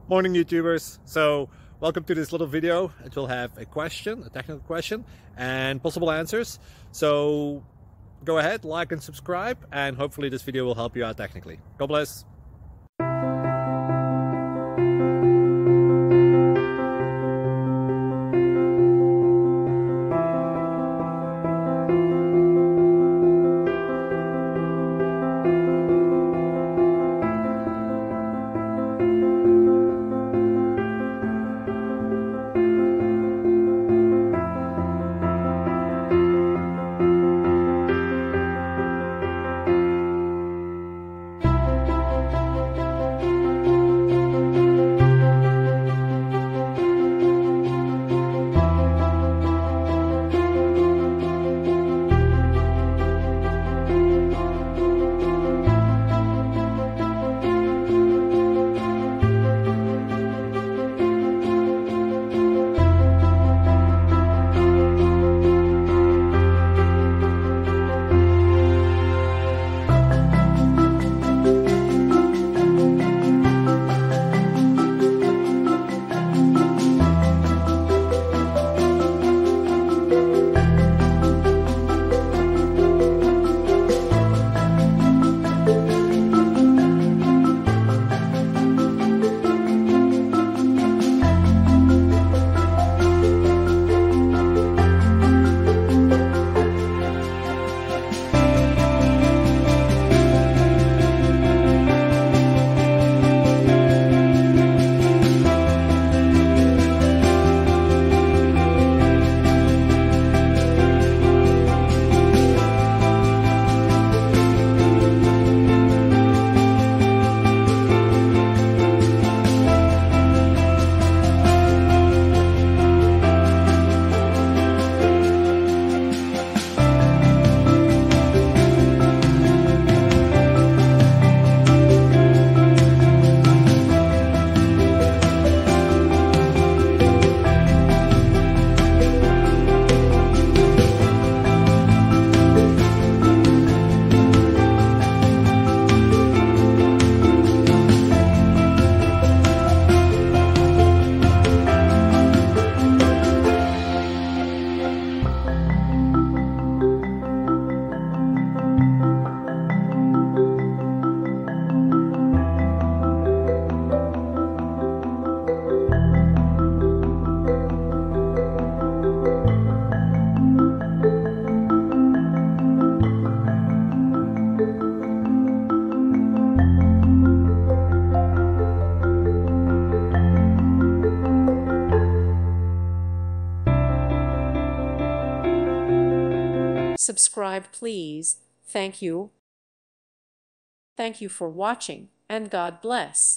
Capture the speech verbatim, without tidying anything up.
Morning YouTubers. So welcome to this little video. It will have a question, a technical question, and possible answers. So go ahead, like and subscribe, and hopefully this video will help you out technically. God bless. Subscribe, please. Thank you. Thank you for watching, and God bless.